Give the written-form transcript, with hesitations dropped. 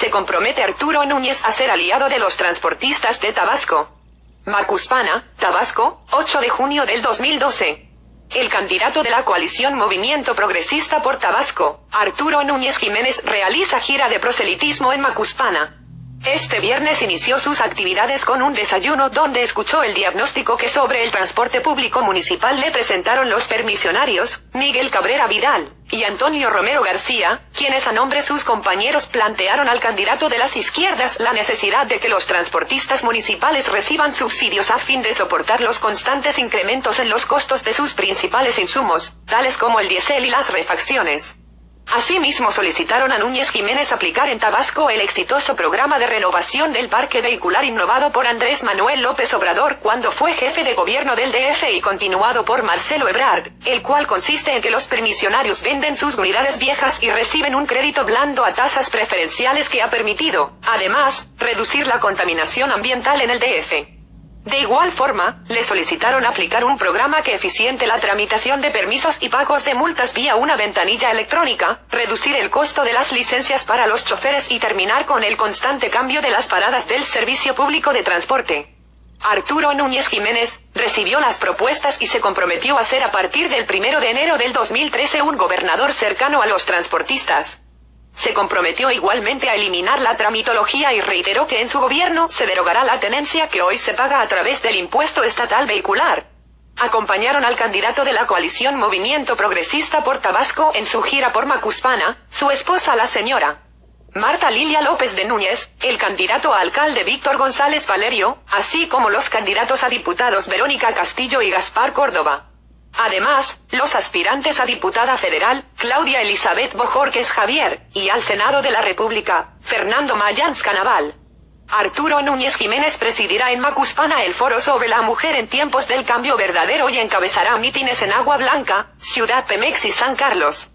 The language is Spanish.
Se compromete Arturo Núñez a ser aliado de los transportistas de Tabasco. Macuspana, Tabasco, 8 de junio del 2012. El candidato de la coalición Movimiento Progresista por Tabasco, Arturo Núñez Jiménez, realiza gira de proselitismo en Macuspana. Este viernes inició sus actividades con un desayuno donde escuchó el diagnóstico que sobre el transporte público municipal le presentaron los permisionarios, Miguel Cabrera Vidal y Antonio Romero García, quienes a nombre de sus compañeros plantearon al candidato de las izquierdas la necesidad de que los transportistas municipales reciban subsidios a fin de soportar los constantes incrementos en los costos de sus principales insumos, tales como el diésel y las refacciones. Asimismo solicitaron a Núñez Jiménez aplicar en Tabasco el exitoso programa de renovación del parque vehicular innovado por Andrés Manuel López Obrador cuando fue jefe de gobierno del DF y continuado por Marcelo Ebrard, el cual consiste en que los permisionarios venden sus unidades viejas y reciben un crédito blando a tasas preferenciales que ha permitido, además, reducir la contaminación ambiental en el DF. De igual forma, le solicitaron aplicar un programa que eficiente la tramitación de permisos y pagos de multas vía una ventanilla electrónica, reducir el costo de las licencias para los choferes y terminar con el constante cambio de las paradas del servicio público de transporte. Arturo Núñez Jiménez recibió las propuestas y se comprometió a ser a partir del 1 de enero del 2013 un gobernador cercano a los transportistas. Se comprometió igualmente a eliminar la tramitología y reiteró que en su gobierno se derogará la tenencia que hoy se paga a través del impuesto estatal vehicular. Acompañaron al candidato de la coalición Movimiento Progresista por Tabasco en su gira por Macuspana, su esposa la señora Marta Lilia López de Núñez, el candidato a alcalde Víctor González Valerio, así como los candidatos a diputados Verónica Castillo y Gaspar Córdoba. Además, los aspirantes a diputada federal, Claudia Elizabeth Bojorquez Javier, y al Senado de la República, Fernando Mayans Canaval. Arturo Núñez Jiménez presidirá en Macuspana el foro sobre la mujer en tiempos del cambio verdadero y encabezará mítines en Agua Blanca, Ciudad Pemex y San Carlos.